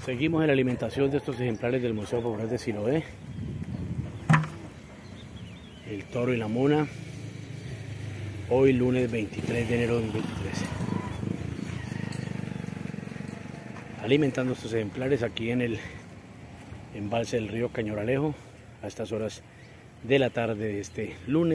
Seguimos en la alimentación de estos ejemplares del Museo Popular de Siloé. El toro y la mona. Hoy lunes 23 de enero de 2023. Alimentando estos ejemplares aquí en el embalse del río Cañoralejo a estas horas de la tarde de este lunes.